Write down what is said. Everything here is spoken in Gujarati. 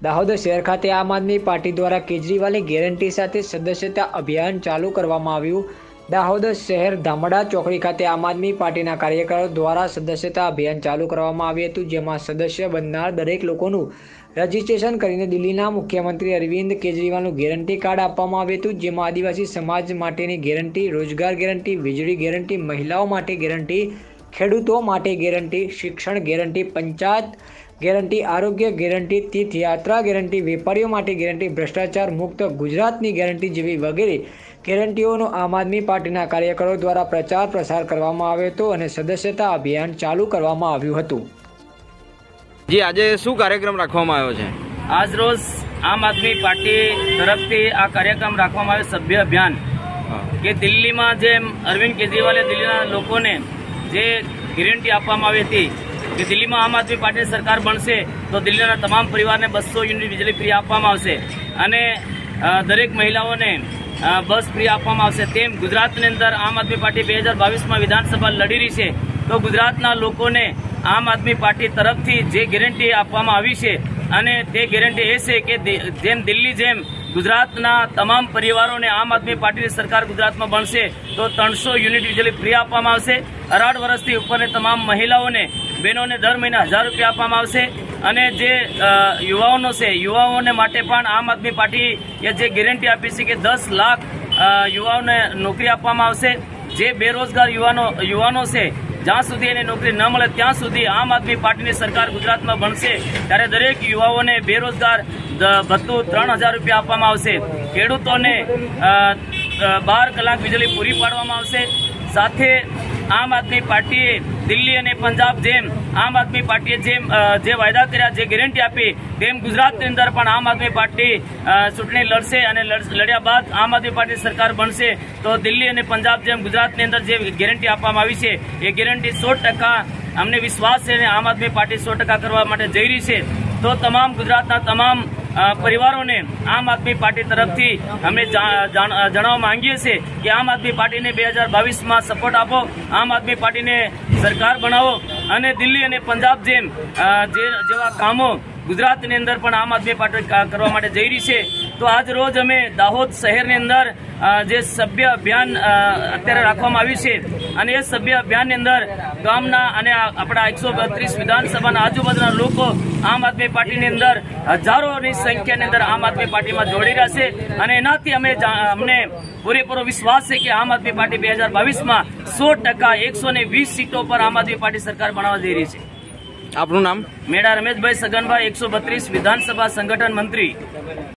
દાહોદ શહેર ખાતે આમ આદમી પાર્ટી દ્વારા કેજરીવાલની ગેરંટી સાથે સદસ્યતા અભિયાન ચાલુ કરવામાં આવ્યું। દાહોદ શહેર ધામડા ચોકડી ખાતે આમ આદમી પાર્ટીના કાર્યકરો દ્વારા સદસ્યતા અભિયાન ચાલુ કરવામાં આવ્યું હતું, જેમાં સદસ્ય બનનાર દરેક લોકોનું રજીસ્ટ્રેશન કરીને દિલ્હીના મુખ્યમંત્રી અરવિંદ કેજરીવાલનું ગેરંટી કાર્ડ આપવામાં આવ્યું હતું, જેમાં આદિવાસી સમાજ માટેની ગેરંટી, રોજગાર ગેરંટી, વીજળી ગેરંટી, મહિલાઓ માટે ગેરંટી, ખેડૂતો માટે ગેરંટી, શિક્ષણ ગેરંટી, પંચાયત ગેરંટી, આરોગ્ય ગેરંટી, તીર્થયાત્રા ગેરંટી, વેપારીઓ માટે ગેરંટી, ભ્રષ્ટાચાર મુક્ત ગુજરાતની ગેરંટી જેવી વગેરે ગેરંટીઓનો આમ આદમી પાર્ટીના કાર્યકરો દ્વારા પ્રચાર પ્રસાર કરવામાં આવ્યો હતો અને સદસ્યતા અભિયાન ચાલુ કરવામાં આવ્યું હતું। જી, આજે શું કાર્યક્રમ રાખવામાં આવ્યો છે? આજ રોજ આમ આદમી પાર્ટી તરફથી આ કાર્યક્રમ રાખવામાં આવ્યો સભ્ય અભિયાન કે દિલ્હીમાં જેમ અરવિંદ કેજરીવાલે દિલ્હીના લોકોને જે ગેરંટી આપવામાં આવી હતી કે દિલ્હીમાં આમ આદમી પાર્ટીની સરકાર બનશે તો દિલ્હીના તમામ પરિવારને 200 યુનિટ વીજળી ફ્રી આપવામાં આવશે અને દરેક મહિલાઓને બસ ફ્રી આપવામાં આવશે। તેમ ગુજરાતની અંદર આમ આદમી પાર્ટી 2022માં વિધાનસભા લડી રહી છે, તો ગુજરાતના લોકોને આમ આદમી પાર્ટી તરફથી જે ગેરંટી આપવામાં આવી છે અને તે ગેરંટી એ છે કે જેમ દિલ્હી જેમ ગુજરાતના તમામ પરિવારોને આમ આદમી પાર્ટીની સરકાર ગુજરાતમાં બનશે તો 300 યુનિટ વીજળી ફ્રી આપવામાં આવશે। 18 વર્ષથી ઉપરની તમામ મહિલાઓને બહેનોને દર મહિને 1000 રૂપિયા આપવામાં આવશે અને જે યુવાઓનો છે યુવાઓને માટે પણ આમ આદમી પાર્ટીએ જે ગેરંટી આપી છે કે 10 લાખ યુવાઓને નોકરી આપવામાં આવશે। જે બેરોજગાર યુવાનો છે જ્યાં સુધી એને નોકરી ન મળે ત્યાં સુધી આમ આદમી પાર્ટીની સરકાર ગુજરાતમાં બનશે ત્યારે દરેક યુવાઓને બેરોજગાર ભથ્થું 3000 રૂપિયા આપવામાં આવશે। ખેડૂતોને 12 કલાક વીજળી પૂરી પાડવામાં આવશે। સાથે આમ આદમી પાર્ટીએ દિલ્હી અને પંજાબ જેમ આમ આદમી પાર્ટીએ જે વાયદા કર્યા, જે ગેરંટી આપી તેમ ગુજરાતની અંદર પણ આમ આદમી પાર્ટી ચૂંટણી લડશે અને લડ્યા બાદ આમ આદમી પાર્ટી સરકાર બનશે તો દિલ્હી અને પંજાબ જેમ ગુજરાતની અંદર જે ગેરંટી આપવામાં આવી છે એ ગેરંટી 100% અમને વિશ્વાસ છે અને આમ આદમી પાર્ટી 100% કરવા માટે જઈ રહી છે। તો તમામ ગુજરાતના તમામ પરિવારોને આમ આદમી પાર્ટી તરફથી અમે જણાવવા માંગીએ છીએ કે આમ આદમી પાર્ટીને 2022માં સપોર્ટ આપો, આમ આદમી પાર્ટીને સરકાર બનાવો અને દિલ્હી અને પંજાબ જેમ જેવા કામો ગુજરાતની અંદર પણ આમ આદમી પાર્ટી કરવા માટે જઈ રહી છે। તો આજ રોજ અમે દાહોદ શહેરની અંદર જે સભ્ય અભિયાન અત્યારે રાખવામાં આવ્યું છે અને એ સભ્ય અભિયાનની અંદર ગામના અને આપણા 132 વિધાનસભાના આજુબાજુના લોકો આમ આદમી પાર્ટીની અંદર હજારોની સંખ્યાની અંદર આમ આદમી પાર્ટીમાં જોડી રહ્યા છે અને એનાથી અમને પૂરેપૂરો વિશ્વાસ છે કે આમ આદમી પાર્ટી 2022માં 100% 120 સીટો પર આમ આદમી પાર્ટી સરકાર બનાવવા જઈ રહી છે। આપનું નામ? મેડા રમેશભાઈ સગનભાઈ, 132 વિધાનસભા સંગઠન મંત્રી।